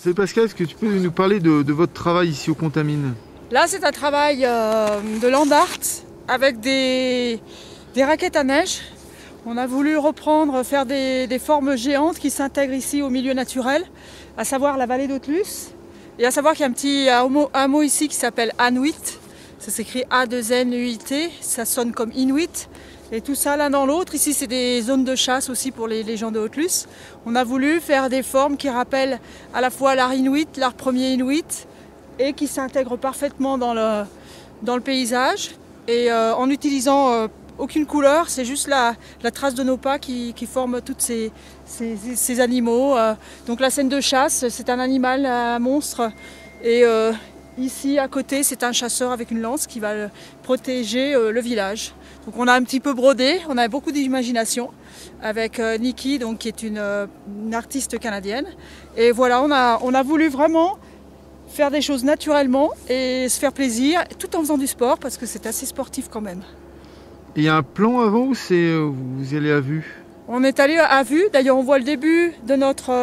Salut Pascal, est-ce que tu peux nous parler de votre travail ici au Contamine? Là, c'est un travail de land art avec des raquettes à neige. On a voulu faire des formes géantes qui s'intègrent ici au milieu naturel, à savoir la vallée d'Autelus. Et à savoir qu'il y a un petit hameau ici qui s'appelle Anuit. Ça s'écrit A2N-U-I-T, ça sonne comme Inuit. Et tout ça l'un dans l'autre. Ici, c'est des zones de chasse aussi pour les gens de Autelus. On a voulu faire des formes qui rappellent à la fois l'art Inuit, l'art premier Inuit, et qui s'intègrent parfaitement dans le paysage. Et en utilisant aucune couleur, c'est juste la trace de nos pas qui forme tous ces animaux. Donc la scène de chasse, c'est un animal, un monstre. Et ici, à côté, c'est un chasseur avec une lance qui va protéger le village. Donc on a un petit peu brodé, on a beaucoup d'imagination avec Nikki, donc, qui est une artiste canadienne. Et voilà, on a voulu vraiment faire des choses naturellement et se faire plaisir, tout en faisant du sport, parce que c'est assez sportif quand même. Il y a un plan avant ou vous y allez à vue? On est allé à vue, d'ailleurs on voit le début de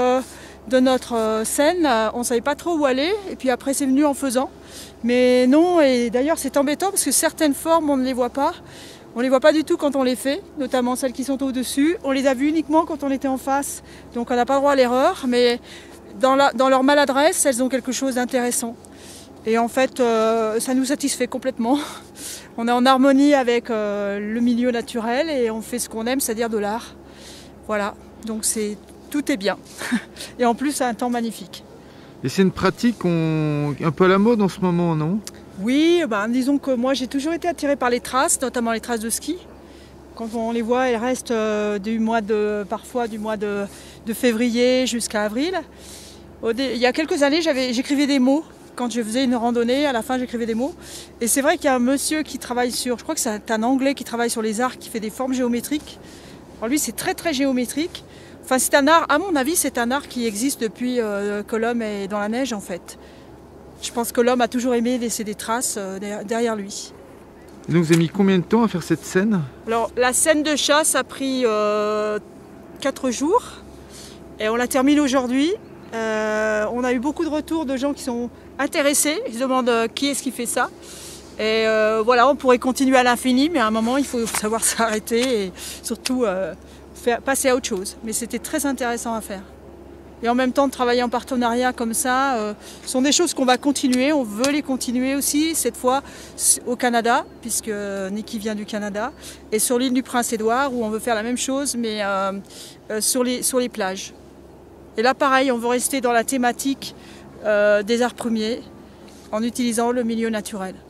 notre scène, on ne savait pas trop où aller, et puis après c'est venu en faisant. Mais non, et d'ailleurs c'est embêtant parce que certaines formes on ne les voit pas. On ne les voit pas du tout quand on les fait, notamment celles qui sont au-dessus. On les a vues uniquement quand on était en face, donc on n'a pas le droit à l'erreur, mais dans leur maladresse, elles ont quelque chose d'intéressant. Et en fait, ça nous satisfait complètement. On est en harmonie avec le milieu naturel et on fait ce qu'on aime, c'est-à-dire de l'art. Voilà, donc tout est bien. Et en plus, c'est un temps magnifique. Et c'est une pratique un peu à la mode en ce moment, non? Oui, disons que moi j'ai toujours été attirée par les traces, notamment les traces de ski. Quand on les voit, elles restent parfois du mois de février jusqu'à avril. Il y a quelques années, j'écrivais des mots. Quand je faisais une randonnée, à la fin j'écrivais des mots. Et c'est vrai qu'il y a un monsieur qui travaille je crois que c'est un Anglais qui travaille sur les arcs, qui fait des formes géométriques. Alors lui c'est très très géométrique. Enfin c'est un art, à mon avis c'est un art qui existe depuis que l'homme est dans la neige en fait. Je pense que l'homme a toujours aimé laisser des traces derrière lui. Et donc vous avez mis combien de temps à faire cette scène? Alors la scène de chasse a pris 4 jours et on la termine aujourd'hui. On a eu beaucoup de retours de gens qui sont intéressés. Ils se demandent qui est-ce qui fait ça. Et voilà, on pourrait continuer à l'infini, mais à un moment il faut savoir s'arrêter et surtout passer à autre chose. Mais c'était très intéressant à faire. Et en même temps, de travailler en partenariat comme ça, sont des choses qu'on va continuer. On veut les continuer aussi, cette fois au Canada, puisque Nikki vient du Canada, et sur l'île du Prince-Édouard, où on veut faire la même chose, mais sur les plages. Et là, pareil, on veut rester dans la thématique des arts premiers, en utilisant le milieu naturel.